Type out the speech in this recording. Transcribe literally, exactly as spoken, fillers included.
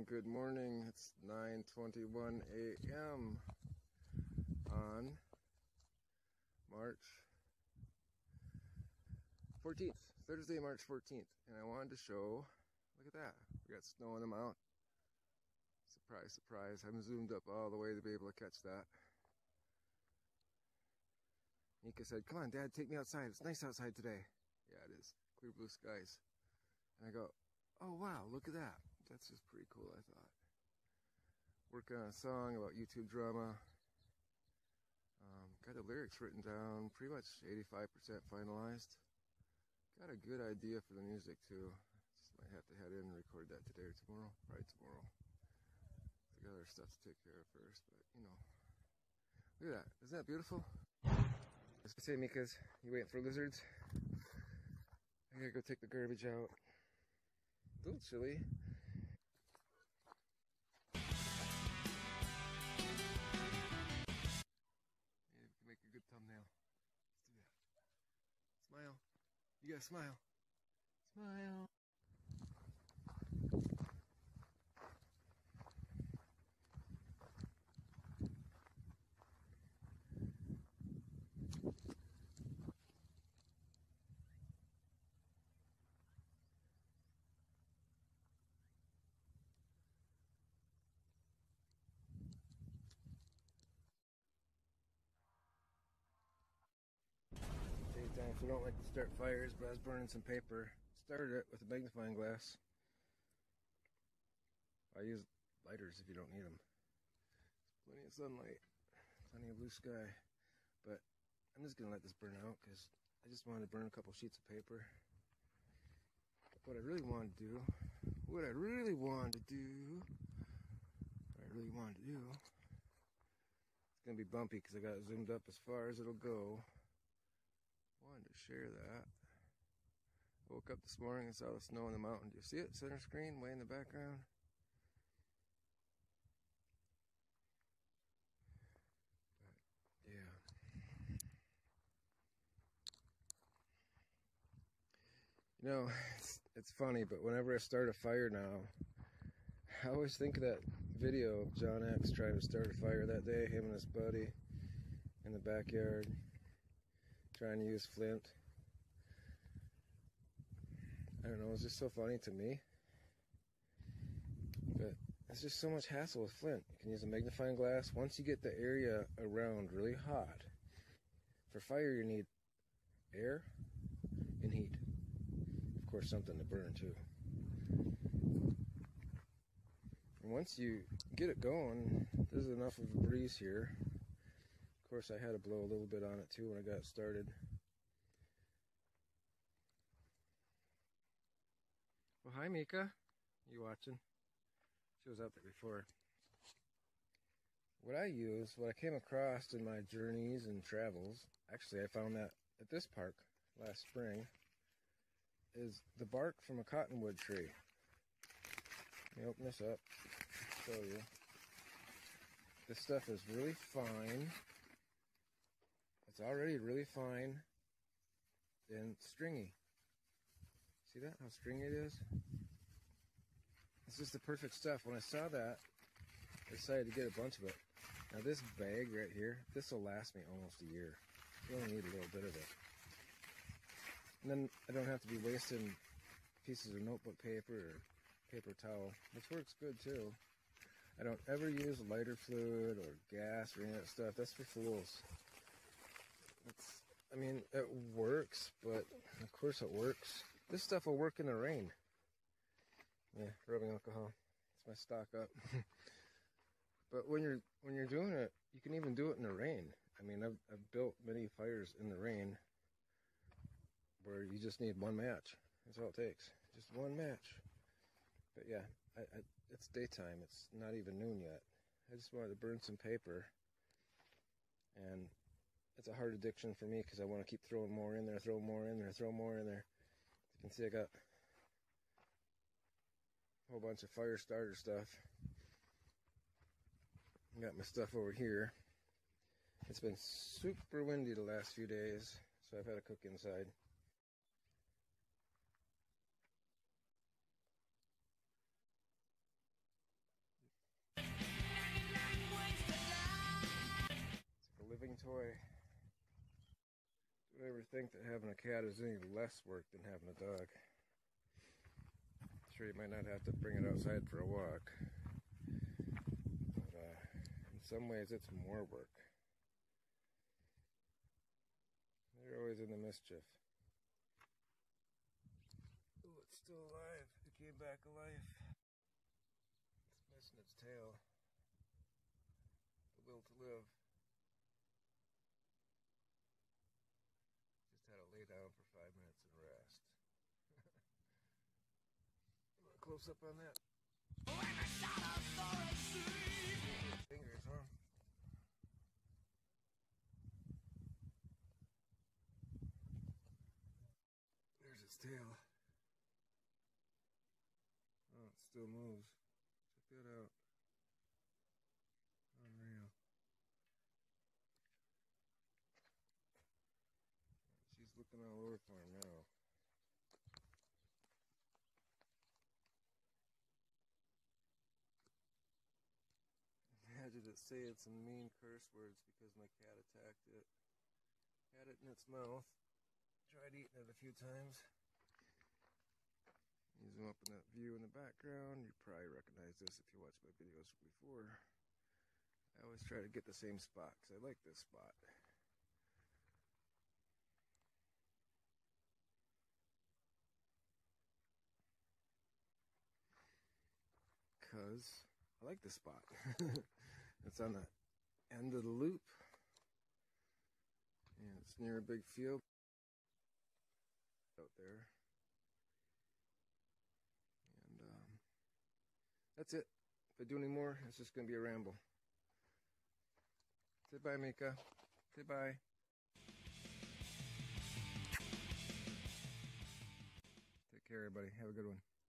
morning, good morning. It's nine twenty-one a m on March fourteenth, Thursday, March fourteenth. And I wanted to show, look at that, we got snow on the mountain. Surprise, surprise. I'm zoomed up all the way to be able to catch that. Nika said, come on, Dad, take me outside. It's nice outside today. Yeah, it is. Clear blue skies. And I go, oh, wow, look at that. That's just pretty cool, I thought. Working on a song about YouTube drama. Um, got the lyrics written down, pretty much eighty-five percent finalized. Got a good idea for the music, too. Just might have to head in and record that today or tomorrow. Probably tomorrow. I got other stuff to take care of first, but, you know. Look at that. Isn't that beautiful? I was gonna say, Mika's, you waiting for lizards? I gotta go take the garbage out. A little chilly. Maybe we can make a good thumbnail. Let's do that. Smile. You gotta smile. Smile. Daytime, so I don't like to start fires, but I was burning some paper. Started it with a magnifying glass. I use lighters if you don't need them. Plenty of sunlight, plenty of blue sky. But I'm just gonna let this burn out because I just wanted to burn a couple sheets of paper. But what I really wanted to do, what I really wanted to do, what I really wanted to do, it's gonna be bumpy because I got it zoomed up as far as it'll go. Wanted to share that. Woke up this morning and saw the snow on the mountain. Do you see it? Center screen, way in the background. But, yeah. You know, it's, it's funny, but whenever I start a fire now, I always think of that video of John X trying to start a fire that day, him and his buddy in the backyard, trying to use flint. I don't know, it's just so funny to me. But it's just so much hassle with flint. You can use a magnifying glass. Once you get the area around really hot, for fire you need air and heat. Of course, something to burn too. And once you get it going, there's enough of a breeze here. Of course, I had to blow a little bit on it too when I got started. Well, hi Mika. You watching? She was out there before. What I use, what I came across in my journeys and travels, actually I found that at this park last spring, is the bark from a cottonwood tree. Let me open this up, show you. This stuff is really fine. It's already really fine and stringy. See that, how stringy it is? It's just the perfect stuff. When I saw that, I decided to get a bunch of it. Now this bag right here, this will last me almost a year. You only need a little bit of it. And then I don't have to be wasting pieces of notebook paper or paper towel, which works good too. I don't ever use lighter fluid or gas or any of that stuff. That's for fools. It's, I mean, it works, but of course it works. This stuff will work in the rain. Yeah, rubbing alcohol. It's my stock up. But when you're when you're doing it, you can even do it in the rain. I mean, I've I've built many fires in the rain where you just need one match. That's all it takes. Just one match. But yeah, I, I, it's daytime. It's not even noon yet. I just wanted to burn some paper. And it's a hard addiction for me because I want to keep throwing more in there, throw more in there, throw more in there. As you can see, I got a whole bunch of fire starter stuff. I got my stuff over here. It's been super windy the last few days, so I've had to cook inside. fun toy. Don't ever think that having a cat is any less work than having a dog. Sure, you might not have to bring it outside for a walk, but uh, in some ways it's more work. They're always in the mischief. Oh, it's still alive. It came back alive. It's missing its tail. The will to live. Just had to lay down for five minutes and rest. Close up on that. Fingers, huh? There's its tail. Oh, it still moves. Check that out. Unreal. She's looking all over for him now. Imagine it saying some mean curse words because my cat attacked it. Had it in its mouth. Tried eating it a few times. You zoom up in that view in the background. You probably recognize this if you watched my videos before. I always try to get the same spot because I like this spot. Because I like this spot. It's on the end of the loop. And it's near a big field out there. And um, that's it. If I do any more, it's just going to be a ramble. Say bye, Mika. Say bye. Take care, everybody. Have a good one.